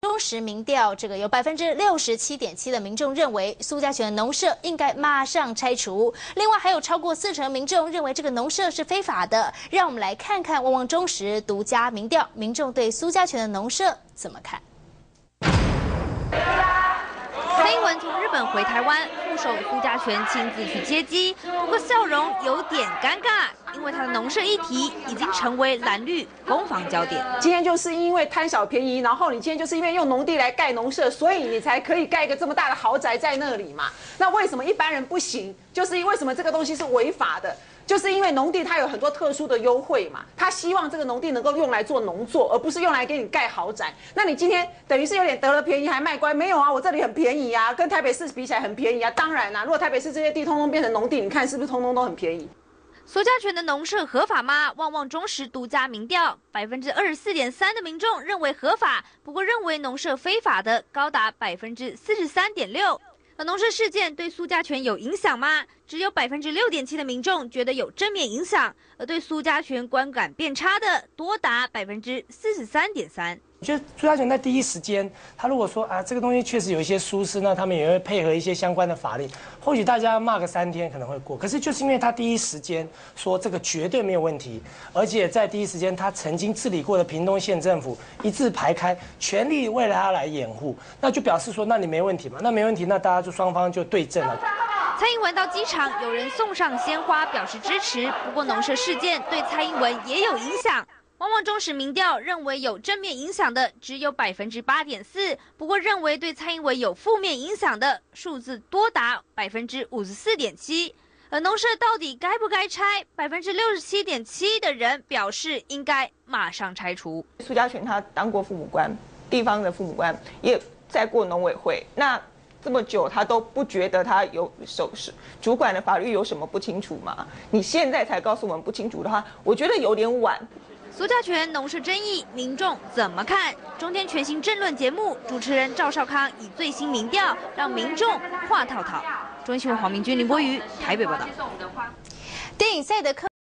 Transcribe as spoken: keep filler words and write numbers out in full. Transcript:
中时民调，这个有百分之六十七点七的民众认为苏家全的农舍应该马上拆除，另外还有超过四成民众认为这个农舍是非法的。让我们来看看旺旺中时独家民调，民众对苏家全的农舍怎么看？ 蔡英文从日本回台湾，副手苏家全亲自去接机，不过笑容有点尴尬，因为他的农舍议题已经成为蓝绿攻防焦点。 今天就是因为贪小便宜，然后你今天就是因为用农地来盖农舍，所以你才可以盖一个这么大的豪宅在那里嘛？那为什么一般人不行？就是因为什么这个东西是违法的？ 就是因为农地它有很多特殊的优惠嘛，他希望这个农地能够用来做农作，而不是用来给你盖豪宅。那你今天等于是有点得了便宜还卖乖，没有啊？我这里很便宜啊，跟台北市比起来很便宜啊。当然啦、啊，如果台北市这些地通通变成农地，你看是不是通通都很便宜？ 苏家全的农舍合法吗？旺旺中时独家民调，百分之二十四点三的民众认为合法，不过认为农舍非法的高达百分之四十三点六。而农舍事件对苏家全有影响吗？只有百分之六点七的民众觉得有正面影响，而对苏家全观感变差的多达百分之四十三点三。 我觉得苏家全在第一时间，他如果说啊这个东西确实有一些疏失，那他们也会配合一些相关的法令，或许大家骂个三天可能会过。可是就是因为他第一时间说这个绝对没有问题，而且在第一时间他曾经治理过的屏东县政府一字排开，全力为了他来掩护，那就表示说那你没问题嘛？那没问题，那大家就双方就对阵了。 蔡英文到机场，有人送上鲜花表示支持。不过农舍事件对蔡英文也有影响。旺旺中时民调认为有正面影响的只有百分之八点四，不过认为对蔡英文有负面影响的数字多达百分之五十四点七。而农舍到底该不该拆？百分之六十七点七的人表示应该马上拆除。 苏家全他当过父母官，地方的父母官，也在过农委会。那 这么久，他都不觉得他有手是主管的法律有什么不清楚吗？你现在才告诉我们不清楚的话，我觉得有点晚。 苏家全农舍争议，民众怎么看？中天全新政论节目，主持人赵少康以最新民调让民众话套套。中天新闻黄明君、林柏瑜台北报道。 电影《赛德克》